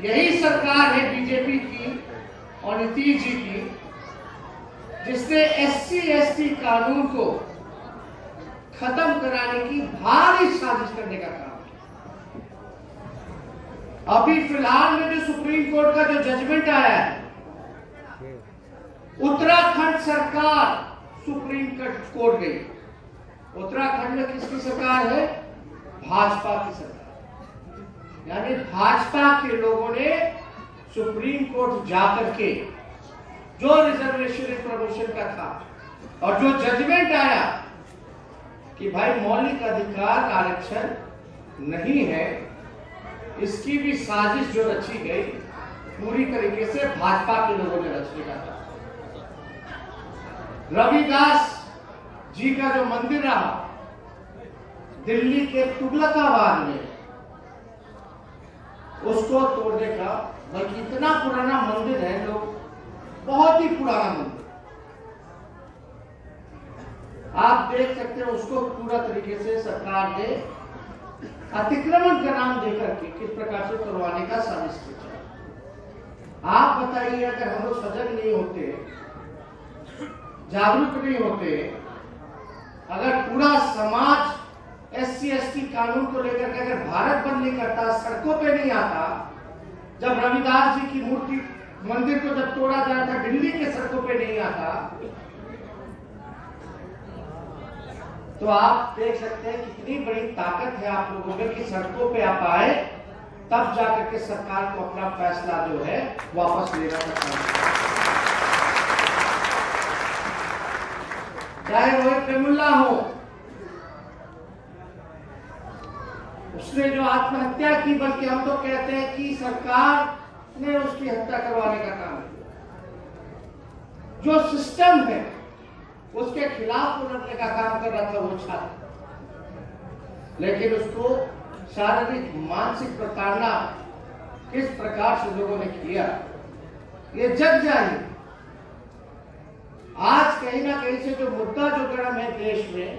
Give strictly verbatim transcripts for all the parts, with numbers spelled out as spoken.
यही सरकार है बीजेपी की और नीतीश जी की, जिसने एससी एसटी कानून को खत्म कराने की भारी साजिश करने का काम किया। अभी फिलहाल में जो सुप्रीम कोर्ट का जो जजमेंट आया है, उत्तराखंड सरकार सुप्रीम कोर्ट गई। उत्तराखंड में किसकी सरकार है? भाजपा की सरकार। यानी भाजपा के लोगों ने सुप्रीम कोर्ट जाकर के जो रिजर्वेशन एंड प्रमोशन का था और जो जजमेंट आया कि भाई मौलिक अधिकार आरक्षण नहीं है, इसकी भी साजिश जो रची गई पूरी तरीके से भाजपा के लोगों ने रचने का था। रविदास जी का जो मंदिर रहा दिल्ली के तुगलकाबाद में, उसको तोड़ने का, बल्कि इतना पुराना मंदिर है, लोग बहुत ही पुराना मंदिर, आप देख सकते हैं, उसको पूरा तरीके से सरकार ने अतिक्रमण का नाम देकर के किस प्रकार से करवाने का साजिश किया। आप बताइए, अगर हम लोग सजग नहीं होते, जागरूक नहीं होते, अगर पूरा समाज एससी एसटी कानून को लेकर के अगर भारत बंद नहीं करता, सड़कों पे नहीं आता, जब रविदास जी की मूर्ति मंदिर को जब तोड़ा जा रहा था, दिल्ली के सड़कों पे नहीं आता, तो आप देख सकते हैं कितनी बड़ी ताकत है आप लोगों में कि सड़कों पे आप आए, तब जाकर के सरकार को अपना फैसला जो है वापस लेना पड़ता है। चाहे रोहित वेमुल्ला हो, उसने जो आत्महत्या की, बल्कि हम तो कहते हैं कि सरकार ने उसकी हत्या करवाने का काम किया। जो सिस्टम है उसके खिलाफ लड़ने का काम कर रहा था वो छात्र, लेकिन उसको शारीरिक मानसिक प्रताड़ना किस प्रकार से लोगों ने किया, ये जग जाए। आज कहीं ना कहीं से जो मुद्दा जो गर्म है देश में,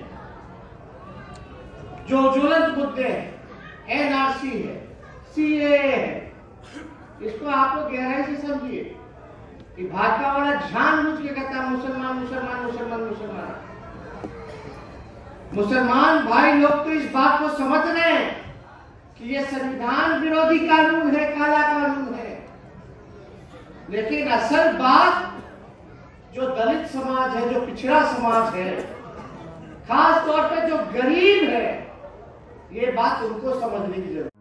जो ज्वलंत मुद्दे हैं, एनआरसी है, सीएए है, इसको आप लोग गहराई से समझिए कि भाजपा वाला जानबूझ के कहता है मुसलमान मुसलमान मुसलमान मुसलमान मुसलमान भाई लोग तो इस बात को समझ रहे हैं कि ये संविधान विरोधी कानून है, काला कानून है, लेकिन असल बात जो दलित समाज है, जो पिछड़ा समाज है, खास तौर पे जो गरीब है, ये बात उनको समझने की जरूरत है।